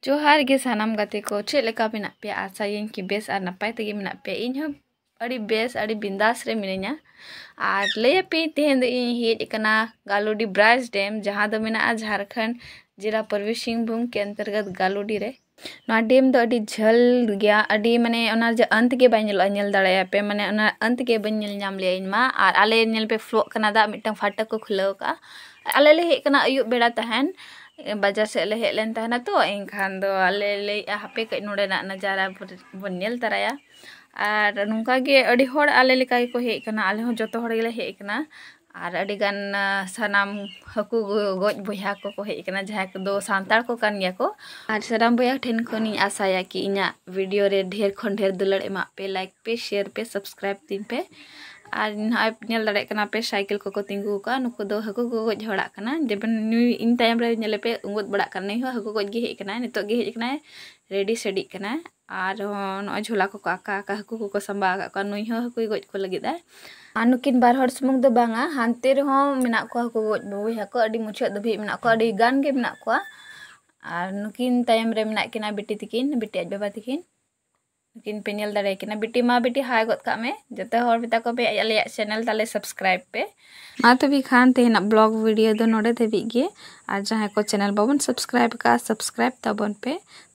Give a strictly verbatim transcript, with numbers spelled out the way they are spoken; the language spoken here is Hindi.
जोहार गे सानाम गाते को चे लेका मेना पे आसायें कि बेस आर नपाय तेगे मेना पे इन हो अड़ी बेस अड़ी बिंदास रे मिने냐 आर ले पे तेहेन दो इन हेज कना गालोडी ब्रास डैम जहां दो मेना झारखंड जिला पूर्वी सिंहभूम के अंतर्गत गालोडी रे ना डैम दो अड़ी झल गया अड़ी माने ओना जे अंत के बाय नेल नेल दाड़ाया पे माने ओना अंत के बन नेल नाम ले इन मा आर आले नेल पे फ्लो कना दा मिटंग फाटक को खुलाव का आले ले हे कना अयुब बेड़ा तहन बाजार से ले हेलेन तहना तो एनखान दो आले ले हापे कई नोडे ना नजारा बन नेल तराया आर नुका गे अड़ी होड़ आले लेका को हे कना आले हो जतो होड़ गेले हे कना आर अड़ी गान सनाम हकु गोज बोया को को हे कना जहा को दो सांताल को कान गया को आर सनाम बोया ठेन खनी आसाया कि इना वीडियो रे ढेर खन ढेर दुलड़ एमा पे लाइक पे शेयर पे सब्सक्राइब तीन पे आर नेल दाड़े कना पे साइकिल को को तिंगु का नुको दो हकु को गोज होड़ा कना जेबन इन टाइम रे नेले पे उंगुत बड़ा कना हो हकु गोज गे हे कना नितो गे हे कना रेडी सेडी कना आर न झोला को आका आका हकु को संबा का नुई हो हकु गोज को लगी दा आनुकिन बार हर सुमुंग दो बांगा हानते रे हो मेना को हकु गोज बोई हकु अडी मुछे दो भी मेना को अडी गान गे मेना को आर नुकिन टाइम रे मेना किना बेटी तिकिन बेटी आज बाबा तिकिन किन पेनियल दाड़े किना बेटी मा बेटी हाय गत का में जते हर बिता को पे आले चैनल ताले सब्सक्राइब पे मा तभी खान तेना ब्लॉग वीडियो दो नोडे तभी गे आर जहां को चैनल बाबन सब्सक्राइब का सब्सक्राइब तबन पे